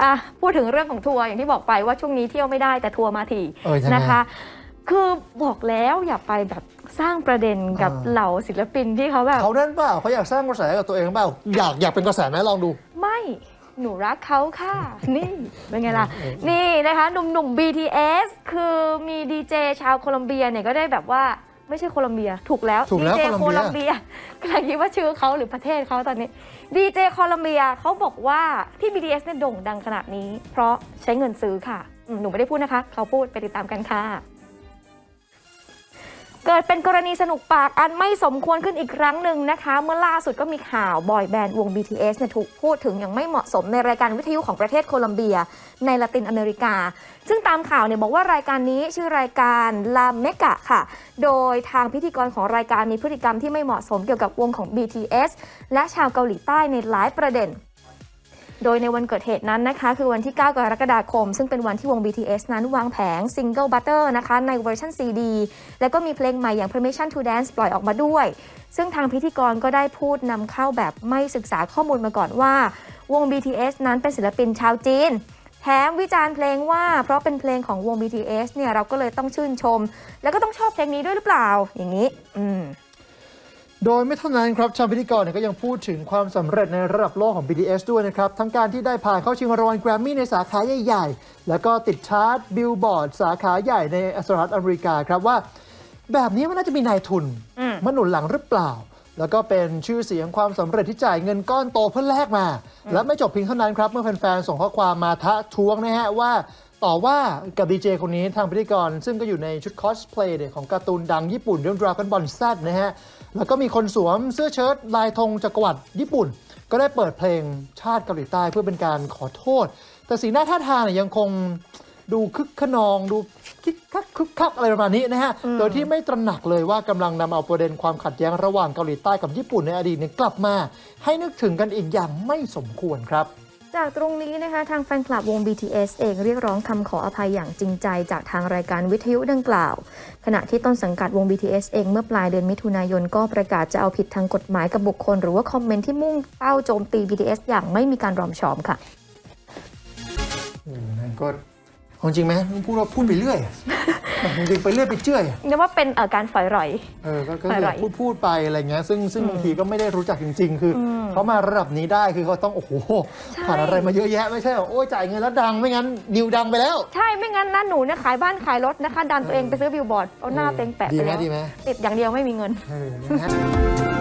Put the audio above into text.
พูดถึงเรื่องของทัวร์อย่างที่บอกไปว่าช่วงนี้เที่ยวไม่ได้แต่ทัวร์มาถี่นะคะคือบอกแล้วอย่าไปแบบสร้างประเด็นกับเหล่าศิลปินที่เขาแบบเขานั่นเปล่าเขาอยากสร้างกระแสกับตัวเองเปล่าอยากเป็นกระแสไหมลองดูไม่หนูรักเขาค่ะนี่เป็นไงล่ะนี่นะคะหนุ่มๆ BTS คือมีดีเจชาวโคลอมเบียเนี่ยก็ได้แบบว่าไม่ใช่โคลอมเบียถูกแล้วดีเจโคลอมเบียกำลังคิดว่าชื่อเขาหรือประเทศเขาตอนนี้ดีเจโคลอมเบียเขาบอกว่าที่ BTS เนี่ยโด่งดังขนาดนี้เพราะใช้เงินซื้อค่ะหนูไม่ได้พูดนะคะเขาพูดไปติดตามกันค่ะเกิดเป็นกรณีสนุกปากอันไม่สมควรขึ้นอีกครั้งหนึ่งนะคะเมื่อล่าสุดก็มีข่าวบอยแบนด์วง BTS เนี่ยถูกพูดถึงอย่างไม่เหมาะสมในรายการวิทยุของประเทศโคลอมเบียในละตินอเมริกาซึ่งตามข่าวเนี่ยบอกว่ารายการนี้ชื่อรายการลาเมกะค่ะโดยทางพิธีกรของรายการมีพฤติกรรมที่ไม่เหมาะสมเกี่ยวกับวงของ BTS และชาวเกาหลีใต้ในหลายประเด็นโดยในวันเกิดเหตุนั้นนะคะคือวันที่ 9 กรกฎาคมซึ่งเป็นวันที่วง BTS นั้นวางแผง Single Butter นะคะในเวอร์ชัน CD แล้วก็มีเพลงใหม่อย่าง Permission to Dance ปล่อยออกมาด้วยซึ่งทางพิธีกรก็ได้พูดนำเข้าแบบไม่ศึกษาข้อมูลมาก่อนว่าวง BTS นั้นเป็นศิลปินชาวจีนแถมวิจารณ์เพลงว่าเพราะเป็นเพลงของวง BTS เนี่ยเราก็เลยต้องชื่นชมแล้วก็ต้องชอบเพลงนี้ด้วยหรือเปล่าอย่างนี้โดยไม่เท่านั้นครับชาวพิธีกรก็ยังพูดถึงความสำเร็จในระดับโลกของ BTS ด้วยนะครับทั้งการที่ได้ผ่านเข้าชิงรางวัลแกรมมี่ในสาขาใหญ่ๆแล้วก็ติดชาร์ตบิลบอร์ดสาขาใหญ่ในสหรัฐอเมริกาครับว่าแบบนี้มันน่าจะมีนายทุนมาหนุนหลังหรือเปล่าแล้วก็เป็นชื่อเสียงความสำเร็จที่จ่ายเงินก้อนโตเพื่อแลกมาและไม่จบเพียงเท่านั้นครับเมื่อแฟนๆส่งข้อความมาท้าทวงนะฮะว่าต่อว่ากับดีเจคนนี้ทางพิธีกรซึ่งก็อยู่ในชุดคอสเพลย์ของการ์ตูนดังญี่ปุ่นเรื่อง Dragon Ball Z นะฮะแล้วก็มีคนสวมเสื้อเชิ้ตลายธงจักรวรรดิญี่ปุ่นก็ได้เปิดเพลงชาติเกาหลีใต้เพื่อเป็นการขอโทษแต่สีหน้าท่าทางยังคงดูคึกขนองดูคึกคักอะไรประมาณนี้นะฮะโดยที่ไม่ตระหนักเลยว่ากำลังนำเอาประเด็นความขัดแย้งระหว่างเกาหลีใต้กับญี่ปุ่นในอดีตกลับมาให้นึกถึงกันอีกอย่างไม่สมควรครับจากตรงนี้นะคะทางแฟนคลับวง BTS เองเรียกร้องคำขออภัยอย่างจริงใจจากทางรายการวิทยุดังกล่าวขณะที่ต้นสังกัดวง BTS เองเมื่อปลายเดือนมิถุนายนก็ประกาศจะเอาผิดทางกฎหมายกับบุคคลหรือว่าคอมเมนต์ที่มุ่งเป้าโจมตี BTS อย่างไม่มีการรอมชอมค่ะนั่นก็จริงไหมพูดไปเรื่อยจริงไปเรื่อยไปเจื่อยเรียกว่าเป็นการฝอยหร่อยก็พูดไปอะไรเงี้ยซึ่งบางทีก็ไม่ได้รู้จักจริงๆคือเขามาระดับนี้ได้คือเขาต้องโอ้โหผ่านอะไรมาเยอะแยะไม่ใช่โอ้ยจ่ายเงินแล้วดังไม่งั้นนิวดังไปแล้วใช่ไม่งั้นนะหนูเนี่ยขายบ้านขายรถนะคะดันตัวเองไปซื้อบิลบอร์ดเอาหน้าเต็งแปะไปแล้วติดอย่างเดียวไม่มีเงิน